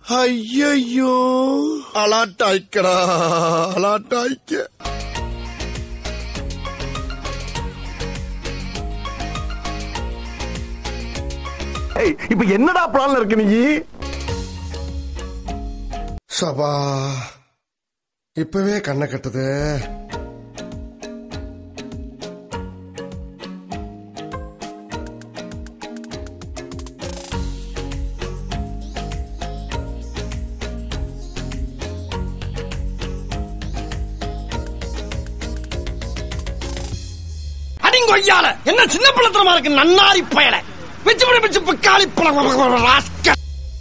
ஐயோ அலாட்டாய்க்கடா அலாட்டாய்க்க. இப்ப என்னடா பிளான்ல இருக்கு நீ? சபா இப்பவே கண்ணை கட்டுது. அடிங்கொய்யால என்ன சின்ன பிள்ளத்தனமா இருக்கு நன்னாரி பயல பிச்சு பிச்சு பிக்காளி பழம்.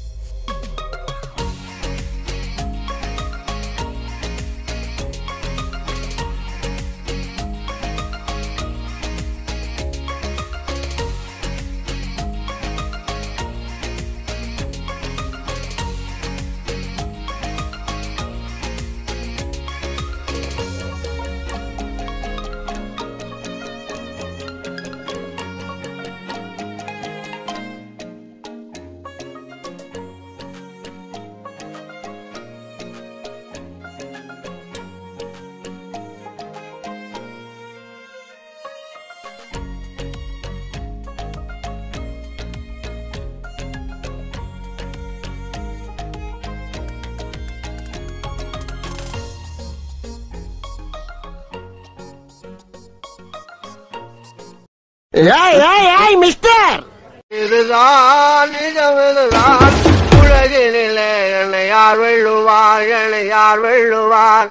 மிஸ்டர், இதுதான் நிஜமிதுதான் உலகினிலே என்னை யார் வெல்லுவார், என்னை யார் வெல்லுவார்.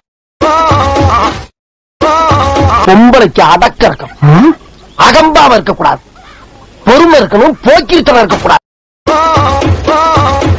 பொம்பளைக்கு அடக்க இருக்கும், அகம்பாவ இருக்கக்கூடாது, பொறுமை இருக்கணும், போக்கிரித்தனம் இருக்கக்கூடாது.